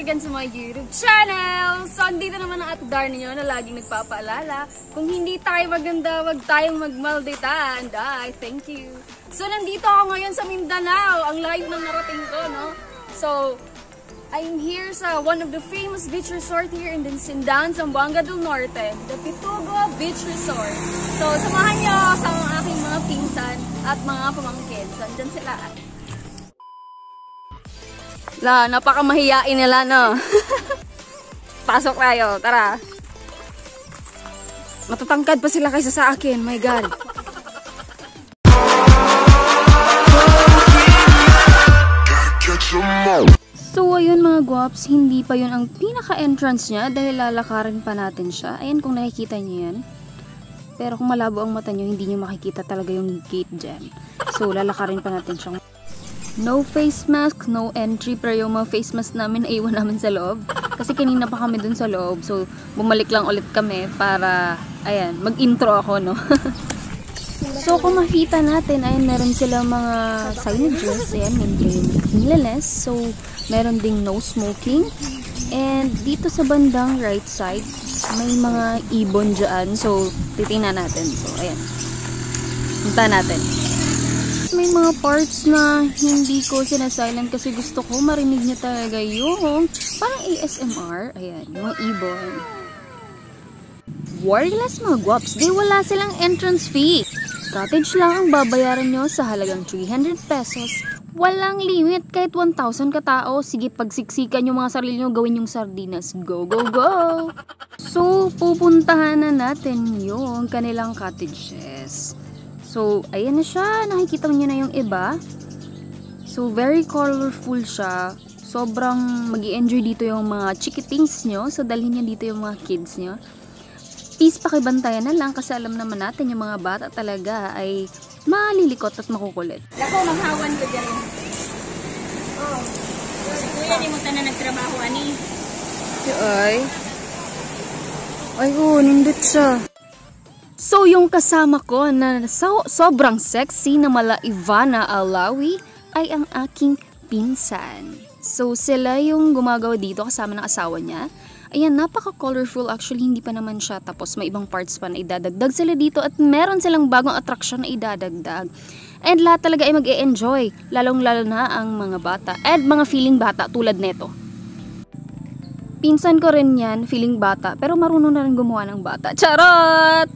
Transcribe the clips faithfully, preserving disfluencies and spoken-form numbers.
again sa my YouTube channel! So, andito naman ang atudar ninyo na laging nagpapaalala. Kung hindi tayo maganda, wag tayong magmaldita. And I thank you. So, nandito ako ngayon sa Mindanao. Ang layo ng narating ko, no? So, I'm here sa one of the famous beach resort here in the Sindangan Zamboanga Del Norte, the Pitogo Beach Resort. So, samahan niyo sa aking mga pinsan at mga pamangkin. So, andyan sila. La, napakamahiyain nila, no? Pasok tayo, tara. Matatangkad pa sila kaysa sa akin, my God. So, ayun mga guwaps, hindi pa yun ang pinaka-entrance niya dahil lalakarin pa natin siya. Ayan, kung nakikita niyo yan. Pero kung malabo ang mata niyo, hindi niyo makikita talaga yung gate dyan. So, lalakarin pa natin siya. No face mask, no entry, pero yung mga face mask namin naiwan namin sa loob. Kasi kanina pa kami dun sa loob, so bumalik lang ulit kami para, ayan, mag-intro ako, no? So kung makita natin, ayan, meron silang mga signages, ayan, may cleanliness, so meron ding no smoking. And dito sa bandang right side, may mga ibon dyan, so titingnan natin. So ayan, punta natin. May mga parts na hindi ko sinasilent kasi gusto ko marinig niya talaga yung parang A S M R. Ayan, mga ibon. Worthless mga guwaps, di wala silang entrance fee. Cottage lang ang babayaran nyo sa halagang three hundred pesos. Walang limit, kahit one thousand katao. Sige, pagsiksikan yung mga sarili nyo, gawin yung sardinas. Go, go, go! So, pupuntahan na natin yung kanilang cottages. So, ayan na siya. Nakikita nyo na yung iba. So, very colorful siya. Sobrang mag-i-enjoy dito yung mga chikitings nyo. So, dalhin nyo dito yung mga kids nyo. Please, pakibantayan na lang kasi alam naman natin yung mga bata talaga ay malilikot at makukulit. Ako, maghawan ko dyan. Oh. Si Kuya, di mo na nagtrabaho, ani? Ay. Ay, oh, nindot siya. So, yung kasama ko na so, sobrang sexy na mala Ivana Alawi ay ang aking pinsan. So, sila yung gumagawa dito kasama ng asawa niya. Ayan, napaka-colorful. Actually, hindi pa naman siya. Tapos, may ibang parts pa na idadagdag sila dito at meron silang bagong attraction na idadagdag. And lahat talaga ay mag-e-enjoy. Lalong-lalo na ang mga bata. And mga feeling bata tulad neto. Pinsan ko rin yan, feeling bata, pero marunong na rin gumawa ng bata. Charot!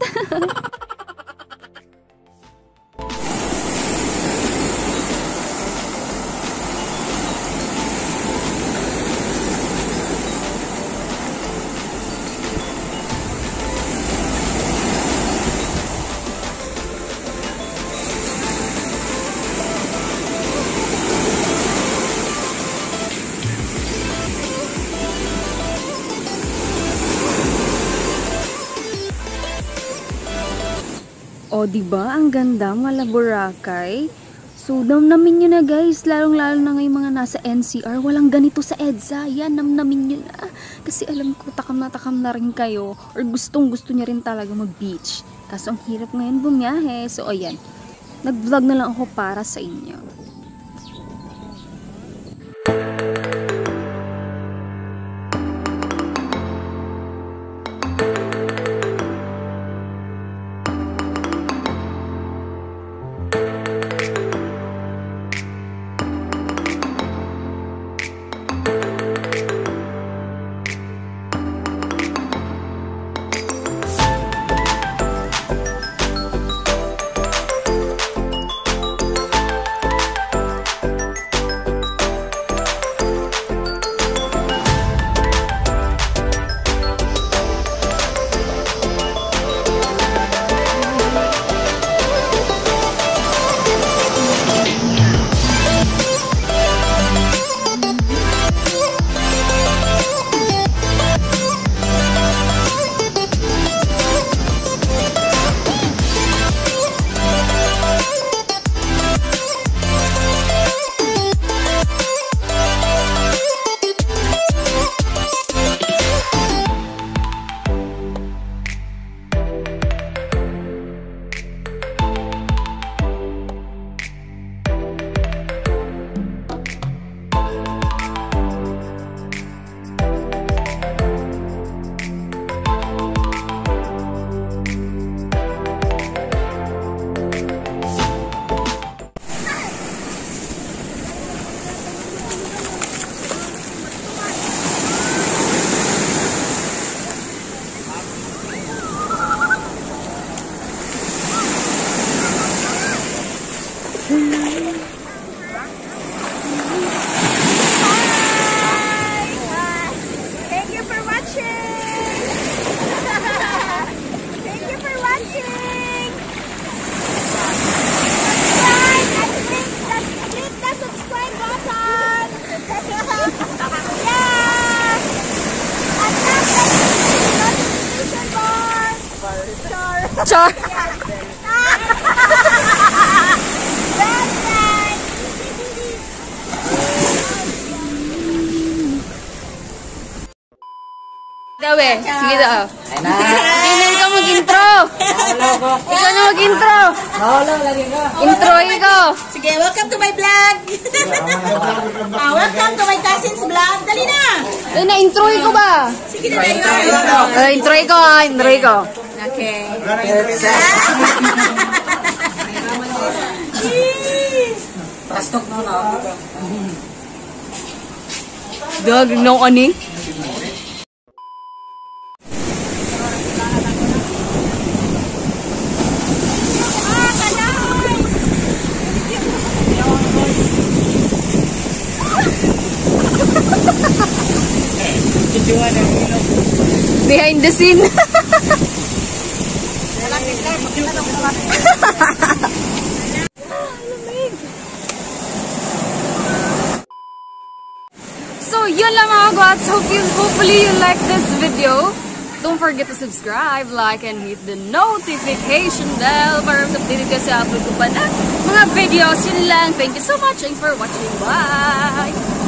O, diba? Ang ganda, mala Boracay. So, namnamin nyo na guys. Lalong-lalo na ngayong mga nasa N C R. Walang ganito sa EDSA. Yan, namnamin nyo na. Kasi alam ko, takam na takam na rin kayo. Or gustong-gusto nyo rin talaga mag-beach. Kaso, ang hirap ngayon bumiyahe. So, ayan. Nag-vlog na lang ako para sa inyo. Thank you for watching. Thank you for watching. Subscribe and click the, click the subscribe button. Yeah. And tap the notification bar. Char. Char! Dawe, sige daw. Hindi ka mag-intro. Ikaw na mag-intro. Intro ikaw. Sige, welcome to my vlog. Ah, welcome to my cousin's vlog. Dali na. Ay, na-intro ko ba? Sige na, intro. Uh, intro ko ah, intro ko. Okay. Pastok mo na. Dag, no ani? Behind the scene. So, yun lang mga gods. Hope you, hopefully you like this video. Don't forget to subscribe, like, and hit the notification bell para mas updated ka sa upload ko pa na mga videos. Yun lang. Thank you so much. Thanks for watching. Bye!